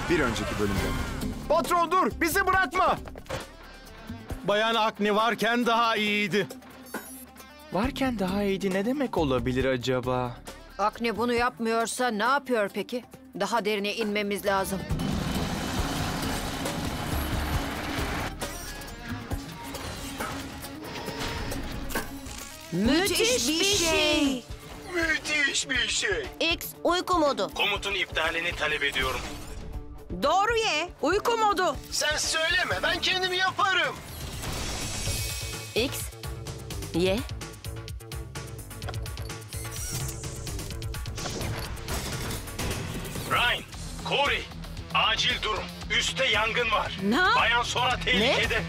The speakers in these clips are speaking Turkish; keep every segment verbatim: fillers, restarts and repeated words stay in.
Bir önceki bölümde. Patron dur, bizi bırakma. Bayan Akne varken daha iyiydi. Varken daha iyiydi ne demek olabilir acaba? Akne bunu yapmıyorsa ne yapıyor peki? Daha derine inmemiz lazım. Müthiş bir şey. Müthiş bir şey. X uyku modu. Komutun iptalini talep ediyorum. Doğru ye. Uyku modu. Sen söyleme, ben kendim yaparım. X, Y. Ryan, Corey, acil durum. Üste yangın var. Ne? Bayan Sora tehlikede.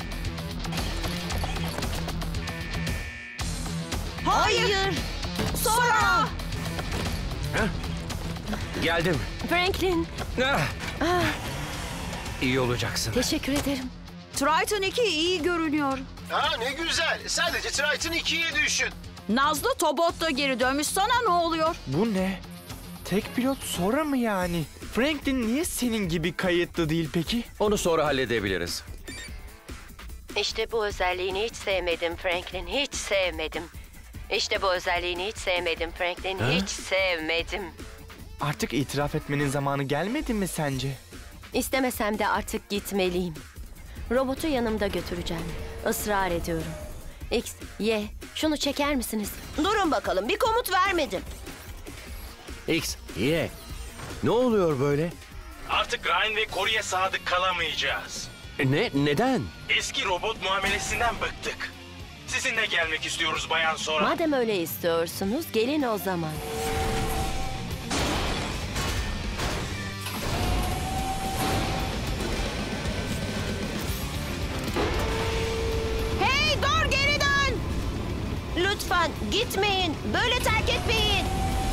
Hayır. Sonra. Geldim. Franklin. Ah. İyi olacaksın. Teşekkür ederim. Triton iki iyi görünüyor. Ha ne güzel. Sadece Triton ikiyi düşün. Nazlı Tobot da geri dönmüş. Sana ne oluyor? Bu ne? Tek pilot Sora mı yani? Franklin niye senin gibi kayıtlı değil peki? Onu sonra halledebiliriz. İşte bu özelliğini hiç sevmedim Franklin, hiç sevmedim. İşte bu özelliğini hiç sevmedim Franklin, hiç sevmedim. Artık itiraf etmenin zamanı gelmedi mi sence? İstemesem de artık gitmeliyim. Robotu yanımda götüreceğim. Israr ediyorum. X, Y, şunu çeker misiniz? Durun bakalım. Bir komut vermedim. X, Y. Ne oluyor böyle? Artık Ryan ve Corey'e sadık kalamayacağız. Ne? Neden? Eski robot muamelesinden bıktık. Sizinle gelmek istiyoruz Bayan Sora. Madem öyle istiyorsunuz, gelin o zaman. Hey dur geri dön. Lütfen gitmeyin. Böyle terk etmeyin.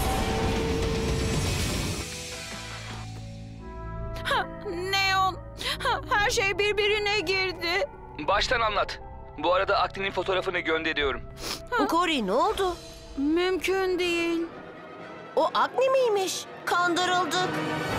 Neon. Her şey birbirine girdi. Baştan anlat. Bu arada Akne'nin fotoğrafını gönderiyorum. Corey ne oldu? Mümkün değil. O Akne miymiş? Kandırıldık.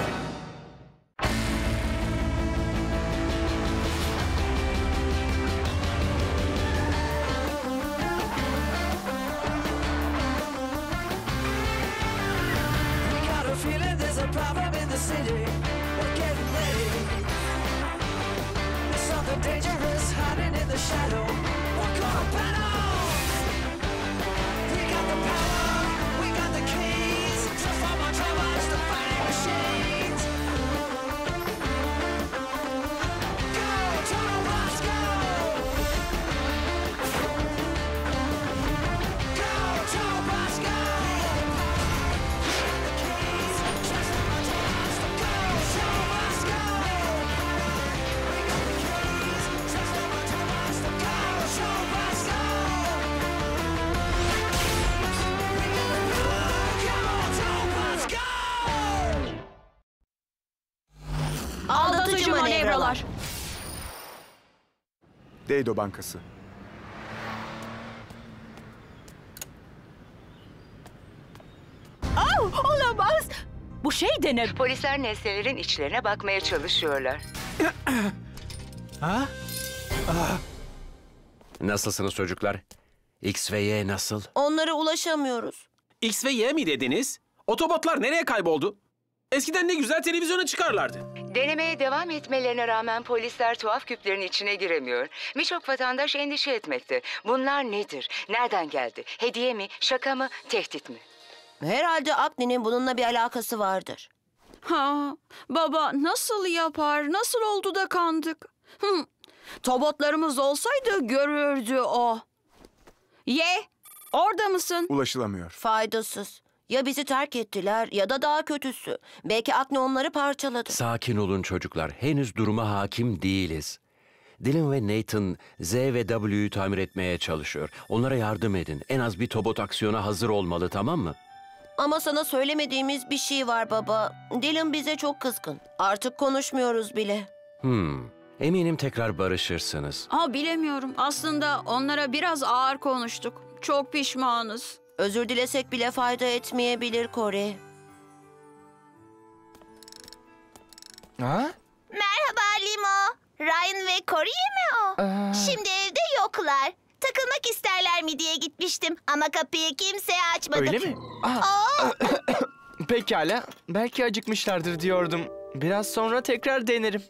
Aldatıcı manevralar. Deido Bankası. Oh, olamaz. Bu şey de ne? Polisler nesnelerin içlerine bakmaya çalışıyorlar. Ha? Nasılsınız çocuklar? X ve Y nasıl? Onlara ulaşamıyoruz. X ve Y mi dediniz? Otobotlar nereye kayboldu? Eskiden ne güzel televizyona çıkarlardı. Denemeye devam etmelerine rağmen polisler tuhaf küplerin içine giremiyor. Birçok vatandaş endişe etmekte. Bunlar nedir? Nereden geldi? Hediye mi? Şaka mı? Tehdit mi? Herhalde Akne'nin bununla bir alakası vardır. Ha, baba nasıl yapar? Nasıl oldu da kandık? Hı. Tobotlarımız olsaydı görürdü o. Ye, orada mısın? Ulaşılamıyor. Faydasız. Ya bizi terk ettiler ya da daha kötüsü. Belki Akne onları parçaladı. Sakin olun çocuklar. Henüz duruma hakim değiliz. Dylan ve Nathan Z ve W'yu tamir etmeye çalışıyor. Onlara yardım edin. En az bir Tobot aksiyona hazır olmalı, tamam mı? Ama sana söylemediğimiz bir şey var baba. Dylan bize çok kızgın. Artık konuşmuyoruz bile. Hmm. Eminim tekrar barışırsınız. Aa, bilemiyorum. Aslında onlara biraz ağır konuştuk. Çok pişmanız. Özür dilesek bile fayda etmeyebilir Corey. Ha? Ryan ve Corey mi o? Aa. Şimdi evde yoklar. Takılmak isterler mi diye gitmiştim ama kapıyı kimseye açmadık. Öyle mi? Aa. Pekala. Belki acıkmışlardır diyordum. Biraz sonra tekrar denerim.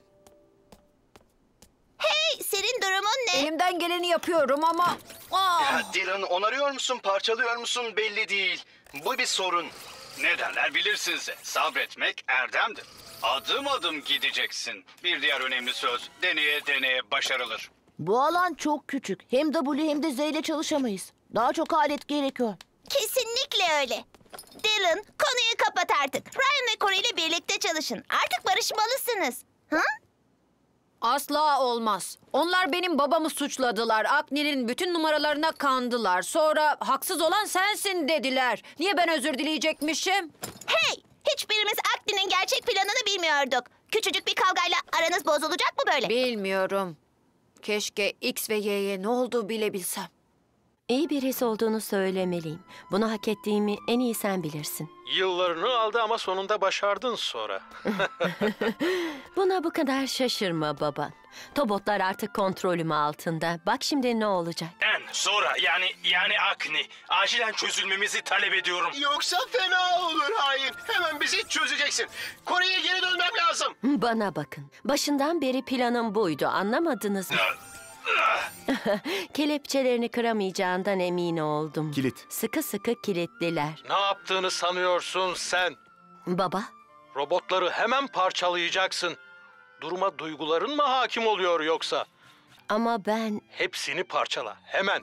Hey, senin durumun ne? Elimden geleni yapıyorum ama... Aa! Ya Dylan, onarıyor musun, parçalıyor musun belli değil. Bu bir sorun. Ne derler bilirsiniz. Sabretmek erdemdir. Adım adım gideceksin. Bir diğer önemli söz, deneye deneye başarılır. Bu alan çok küçük. Hem W hem de Z ile çalışamayız. Daha çok alet gerekiyor. Kesinlikle öyle. Dylan, konuyu kapat artık. Ryan ve Corey ile birlikte çalışın. Artık barışmalısınız. Hı? Asla olmaz. Onlar benim babamı suçladılar. Agni'nin bütün numaralarına kandılar. Sonra haksız olan sensin dediler. Niye ben özür dileyecekmişim? Hey! Hiçbirimiz Agni'nin gerçek planını bilmiyorduk. Küçücük bir kavgayla aranız bozulacak mı böyle? Bilmiyorum. Keşke X ve Y'ye ne olduğu bile bilsem. İyi bir his olduğunu söylemeliyim. Bunu hak ettiğimi en iyi sen bilirsin. Yıllarını aldı ama sonunda başardın sonra. Buna bu kadar şaşırma baban. Tobotlar artık kontrolüm altında. Bak şimdi ne olacak. En sonra yani yani Agni. Acilen çözülmemizi talep ediyorum. Yoksa fena olur hain. Hemen bizi çözeceksin. Kore'ye geri dönmem lazım. Bana bakın. Başından beri planım buydu. Anlamadınız mı? Kelepçelerini kıramayacağından emin oldum. Kilit. Sıkı sıkı kilitliler. Ne yaptığını sanıyorsun sen? Baba, Robotları hemen parçalayacaksın. Duruma duyguların mı hakim oluyor yoksa? ama ben... Hepsini parçala, hemen.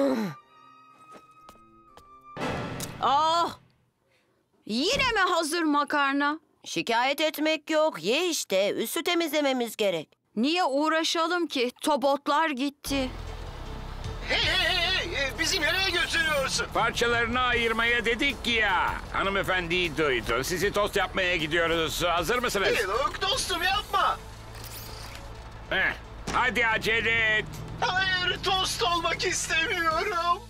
Ah! Yine mi hazır makarna? Şikayet etmek yok. Ye işte. Üstü temizlememiz gerek. Niye uğraşalım ki? Tobotlar gitti. Hey hey hey hey! Bizi nereye götürüyorsun? Parçalarını ayırmaya dedik ki ya. Hanımefendiyi duydun. Sizi tost yapmaya gidiyoruz. Hazır mısınız? Dilok dostum yapma. Heh, hadi acele et. Hayır, tost olmak istemiyorum.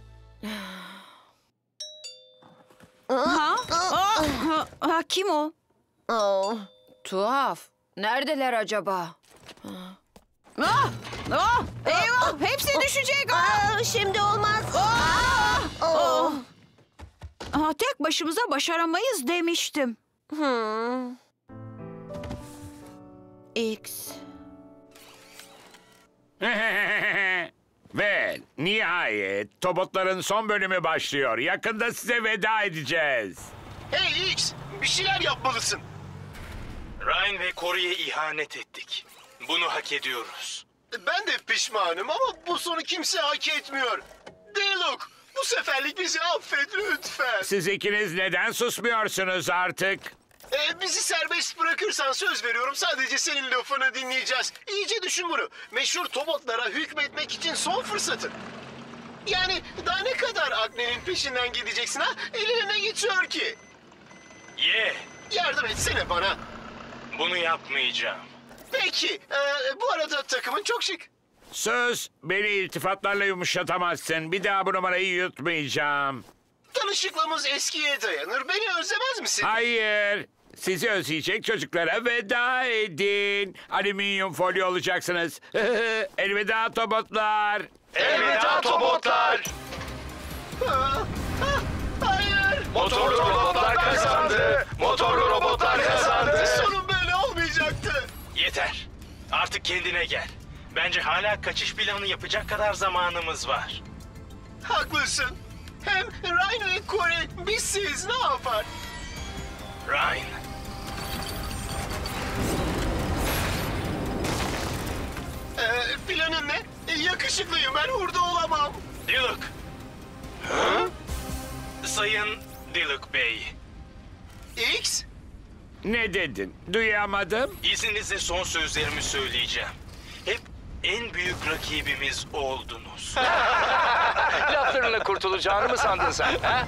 Ha? Ah, ha, ha, kim o? Oh. Tuhaf. Neredeler acaba? Ah! Ah! Eyvah! Hepsi düşecek! Ah! Aa, şimdi olmaz. Ah! Oh. Ah, tek başımıza başaramayız demiştim. Hmm. X. Ve nihayet Tobotların son bölümü başlıyor. Yakında size veda edeceğiz. Hey X, bir şeyler yapmalısın. Ryan ve Corey'e ihanet ettik. Bunu hak ediyoruz. Ben de pişmanım ama bu sonu kimse hak etmiyor. Dilok, bu seferlik bizi affet lütfen. Siz ikiniz neden susmuyorsunuz artık? Ee, bizi serbest bırakırsan söz veriyorum sadece senin lafını dinleyeceğiz. İyice düşün bunu. Meşhur Tobotlara hükmetmek için son fırsatın. Yani daha ne kadar Agni'nin peşinden gideceksin ha? Eline ne geçiyor ki? Ye, Yardım etsene bana. bunu yapmayacağım. Peki, ee, bu arada takımın çok şık. Söz, beni iltifatlarla yumuşatamazsın. Bir daha bu numarayı yutmayacağım. Tanışıklığımız eskiye dayanır. Beni özlemez misin? Hayır. Sizi özleyecek çocuklara veda edin. Alüminyum folyo olacaksınız. Elveda Tobotlar. Elveda Tobotlar. Ah, ah, hayır. Motorlu robotlar kazandı. Motorlu robotlar kazandı. Sonun böyle olmayacaktı. Yeter. Artık kendine gel. Bence hala kaçış planı yapacak kadar zamanımız var. Haklısın. Hem Ryan ve Corey bizsiz ne yapar? Ryan. Ee, planın ne? E, yakışıklıyım, ben hurda olamam. Diluk. Hı? Sayın Diluk Bey. X? Ne dedin? Duyamadım. İzninizle son sözlerimi söyleyeceğim. Hep en büyük rakibimiz oldunuz. Laflarınla kurtulacağını mı sandın sen? Ha?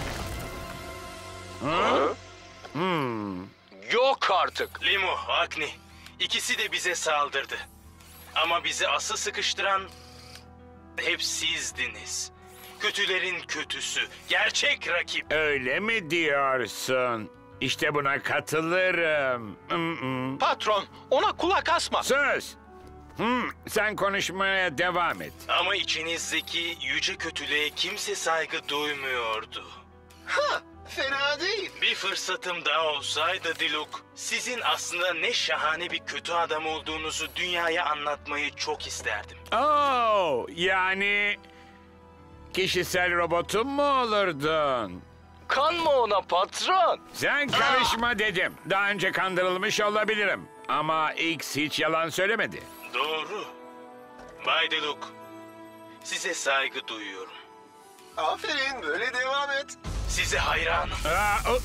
Hı? Hmm. Yok artık. Limo, Agni. İkisi de bize saldırdı. Ama bizi asıl sıkıştıran hep sizdiniz. Kötülerin kötüsü, gerçek rakip. Öyle mi diyorsun? İşte buna katılırım. Mm-mm. Patron, ona kulak asma. Söz. Hmm, sen konuşmaya devam et. Ama içinizdeki yüce kötülüğe kimse saygı duymuyordu. Ha, fena değil. Bir fırsatım daha olsaydı Diluk, sizin aslında ne şahane bir kötü adam olduğunuzu dünyaya anlatmayı çok isterdim. Oo, yani kişisel robotun mu olurdun? Kanma ona patron. Sen karışma dedim. Daha önce kandırılmış olabilirim. Ama X hiç yalan söylemedi. Doğru. Bay Diluk, size saygı duyuyorum. Aferin, böyle devam et. Size hayranım. Aa, o-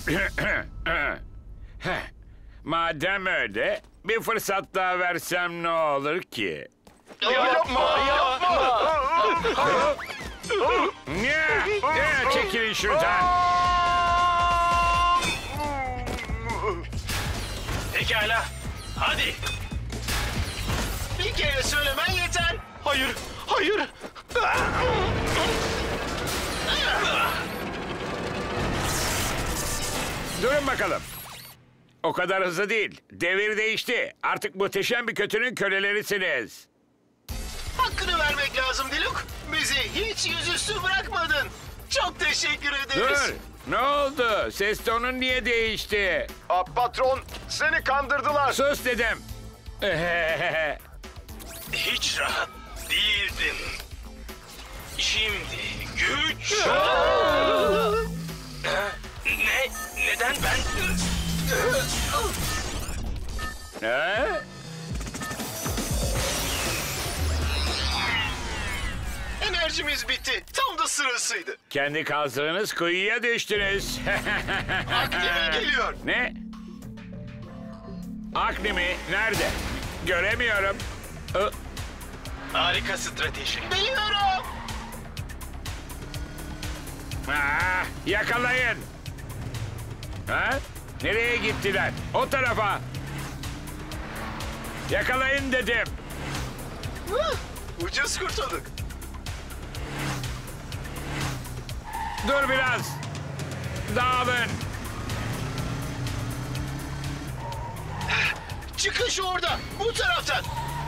Heh, madem öyle, bir fırsat daha versem ne olur ki? Yapma, yapma. Ne? Ne? Çekilin şuradan. Pekala, hadi. Bir kere söylemen yeter. Hayır, hayır. Durun bakalım. O kadar hızlı değil. Devir değişti. Artık muhteşem bir kötünün kölelerisiniz. Hakkını vermek lazım Diluk. Bizi hiç yüzüstü bırakmadın. Çok teşekkür ederiz. Dur. Ne oldu? Ses tonun niye değişti? Aa, patron, seni kandırdılar. Sus dedim. Hiç rahat değildim. Şimdi güç... ne? Neden ben... Ha? Enerjimiz bitti. Tam da sırasıydı. Kendi kazdığınız kuyuya düştünüz. Akdemi geliyor. Ne? Akli mi? Nerede? Göremiyorum. Ö- Harika strateji. Biliyorum. Aa, yakalayın. Ha? Nereye gittiler? O tarafa. Yakalayın dedim. Huh, ucuz kurtulduk. Dur biraz. Dağılın. Çıkış orada. Bu taraftan.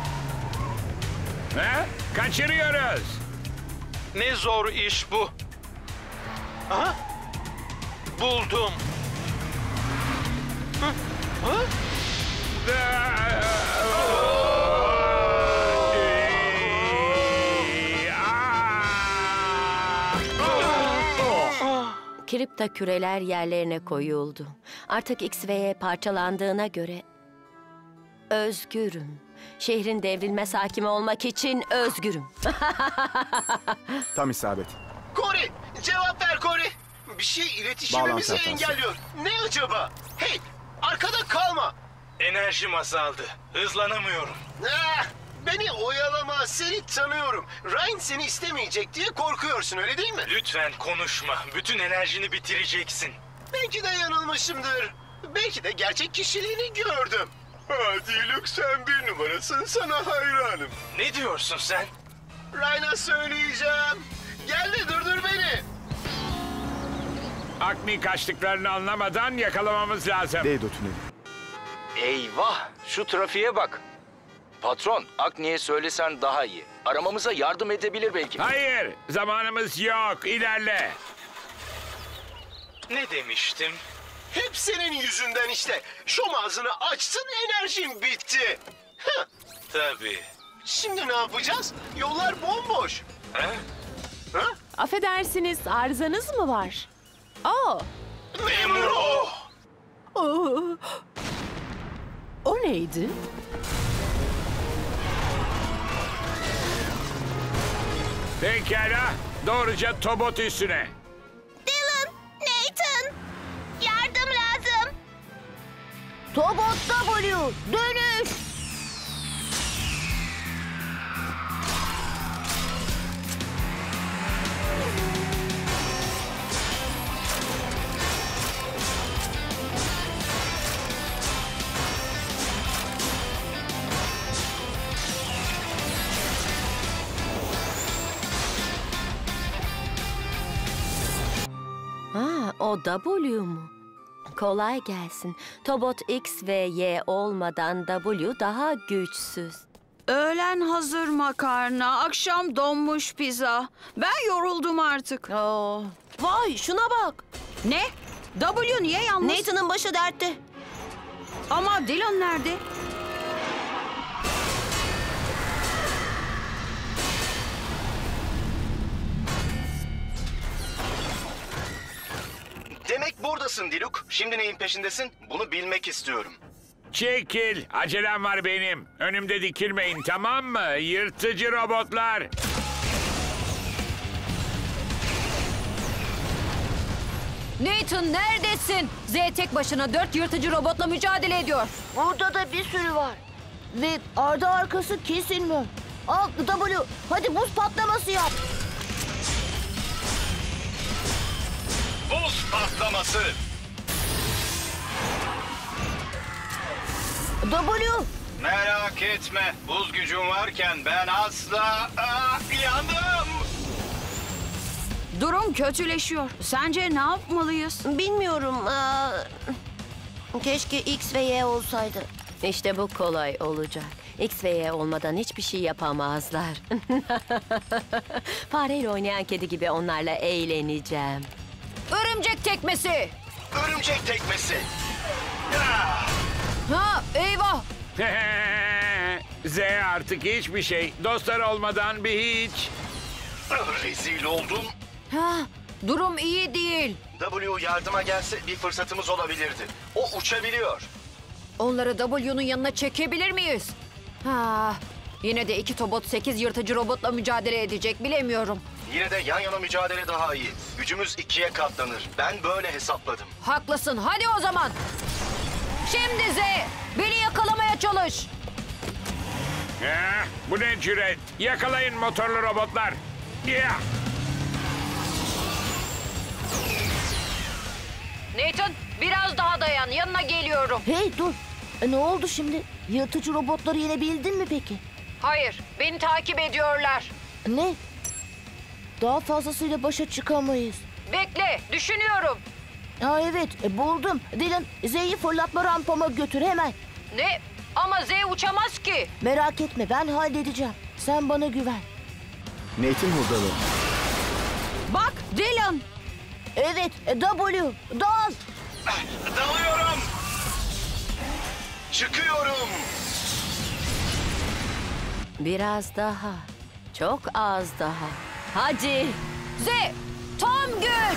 Ha? Kaçırıyoruz. Ne zor iş bu. Aha. Buldum. Hı? Hı? Kripta küreler yerlerine koyuldu. Artık X ve Y parçalandığına göre özgürüm. Şehrin devrilmez hakimi olmak için özgürüm. Tam isabet. Cory, cevap ver Cory. Bir şey iletişimimizi Bağlantı hatası. engelliyor. Ne acaba? Hey, arkada kalma. Enerjim azaldı. Hızlanamıyorum. Ah, beni oyalama, seni tanıyorum. Ryan seni istemeyecek diye korkuyorsun, öyle değil mi? Lütfen konuşma. Bütün enerjini bitireceksin. Belki de yanılmışımdır. Belki de gerçek kişiliğini gördüm. Hadi Luke, sen bir numarasın, sana hayranım. Ne diyorsun sen? Ryan'a söyleyeceğim. Gel de durdur beni. Akmi kaçtıklarını anlamadan yakalamamız lazım. Deydo tüneli. Eyvah, şu trafiğe bak. Patron, Akni'ye söylesen daha iyi. Aramamıza yardım edebilir belki. Hayır, zamanımız yok. İlerle. Ne demiştim? Hep senin yüzünden işte. Şom ağzını açtın, enerjim bitti. Heh. Tabii. Şimdi ne yapacağız? Yollar bomboş. Ha? Ha? Affedersiniz, arızanız mı var? Aa, Memur o. o, o neydi? Pekala, doğruca Tobot üstüne. Dylan, Nathan, yardım lazım. Tobot W, dönüş! Ha, o W mu? Kolay gelsin. Tobot X ve Y olmadan W daha güçsüz. Öğlen hazır makarna, akşam donmuş pizza. Ben yoruldum artık. Aa, vay şuna bak. Ne? W niye yalnız? Nathan'ın başı dertte. Ama Dylan nerede? Demek buradasın Diluk. Şimdi neyin peşindesin? Bunu bilmek istiyorum. Çekil. Acelem var benim. Önümde dikilmeyin, tamam mı? Yırtıcı robotlar. Nathan neredesin? Z tek başına dört yırtıcı robotla mücadele ediyor. Burada da bir sürü var. Ve ardı arkası kesilmiyor. Al W, hadi buz patlaması yap. Buz patlaması. W. Merak etme. Buz gücüm varken ben asla... Aa, yandım. Durum kötüleşiyor. Sence ne yapmalıyız? Bilmiyorum. Aa, keşke X ve Y olsaydı. İşte bu kolay olacak. X ve Y olmadan hiçbir şey yapamazlar. Fareyle oynayan kedi gibi onlarla eğleneceğim. Örümcek tekmesi. Örümcek tekmesi. Ha eyvah. Z artık hiçbir şey. Dostlar olmadan bir hiç. Rezil oldum. Ha, durum iyi değil. W yardıma gelse bir fırsatımız olabilirdi. O uçabiliyor. Onları W'nun yanına çekebilir miyiz? Ha, yine de iki Tobot sekiz yırtıcı robotla mücadele edecek, bilemiyorum. Yine de yan yana mücadele daha iyi. Gücümüz ikiye katlanır. Ben böyle hesapladım. Haklısın, hadi o zaman. Şimdi Z, beni yakalamaya çalış. Ha, bu ne cüret? Yakalayın motorlu robotlar. Yeah. Nathan, biraz daha dayan, yanına geliyorum. Hey dur. E, ne oldu şimdi? Yırtıcı robotları yenebildin mi peki? Hayır, beni takip ediyorlar. Ne? Daha fazlasıyla başa çıkamayız. Bekle, düşünüyorum. Ha evet, e, buldum. Dylan, Z'yi fırlatma rampama götür hemen. Ne? Ama Z uçamaz ki. Merak etme, ben halledeceğim. Sen bana güven. Nathan hurdalı. Bak Dylan. Evet, e, W, dal. Dalıyorum. Çıkıyorum. Biraz daha. Çok az daha. Hadi. Z, tam güç.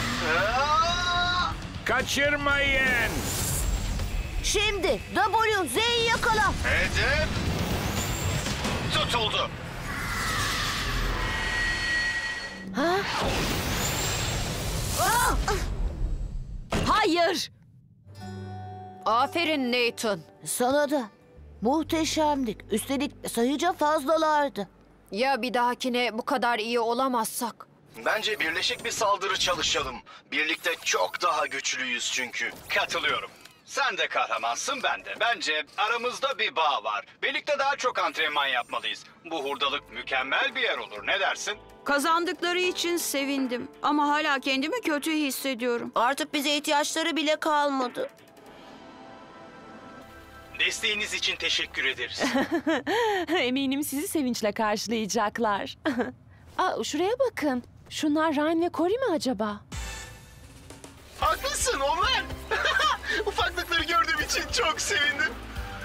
Kaçırmayın. Şimdi W, Z'yi yakala. Hedef tutuldu. Ha? Ah! Hayır. Aferin Nathan. Sana da. Muhteşemdik. Üstelik sayıca fazlalardı. Ya bir dahakine bu kadar iyi olamazsak? Bence birleşik bir saldırı çalışalım. Birlikte çok daha güçlüyüz çünkü. Katılıyorum. Sen de kahramansın, ben de. Bence aramızda bir bağ var. Birlikte daha çok antrenman yapmalıyız. Bu hurdalık mükemmel bir yer olur. Ne dersin? Kazandıkları için sevindim. Ama hala kendimi kötü hissediyorum. Artık bize ihtiyaçları bile kalmadı. Desteğiniz için teşekkür ederiz. Eminim sizi sevinçle karşılayacaklar. Aa, şuraya bakın. Şunlar Ryan ve Cory mi acaba? Haklısın onlar. Ufaklıkları gördüğüm için çok sevindim.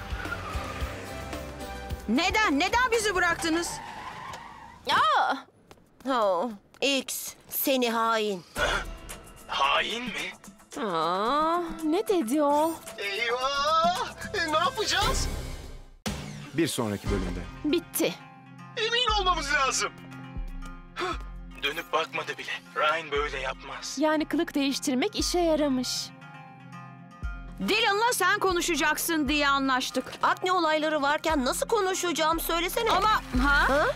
Neden? Neden bizi bıraktınız? Aa! Oh, X, seni hain. Hain mi? Aa, ne dedi o? Eyvah! E, ne yapacağız? Bir sonraki bölümde. Bitti. Emin olmamız lazım. Dönüp bakmadı bile. Ryan böyle yapmaz. Yani kılık değiştirmek işe yaramış. Dylan'la sen konuşacaksın diye anlaştık. Akne olayları varken nasıl konuşacağım söylesene. Ama ha? Ha?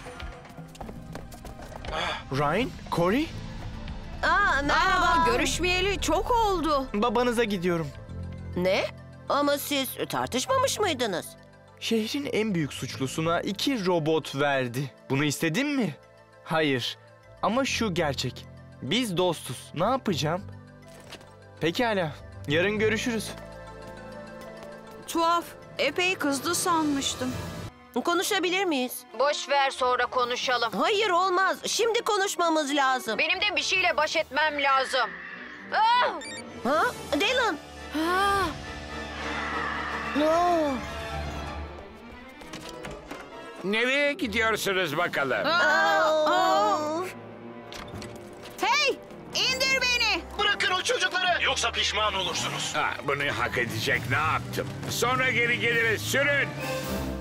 Ryan, Cory, Aa, merhaba. Aa, görüşmeyeli çok oldu. babanıza gidiyorum. Ne? Ama siz tartışmamış mıydınız? Şehrin en büyük suçlusuna iki robot verdi. Bunu istedin mi? Hayır. Ama şu gerçek. Biz dostuz. Ne yapacağım? Pekala. Yarın görüşürüz. Tuhaf. Epey kızdı sanmıştım. Konuşabilir miyiz? Boş ver, sonra konuşalım. Hayır, olmaz. Şimdi konuşmamız lazım. Benim de bir şeyle baş etmem lazım. Ah! Ha? Dylan. Ah! No. Nereye gidiyorsunuz bakalım? Hey! İndir beni! Bırakın o çocukları! Yoksa pişman olursunuz. Ha, bunu hak edecek ne yaptım? Sonra geri geliriz, sürün.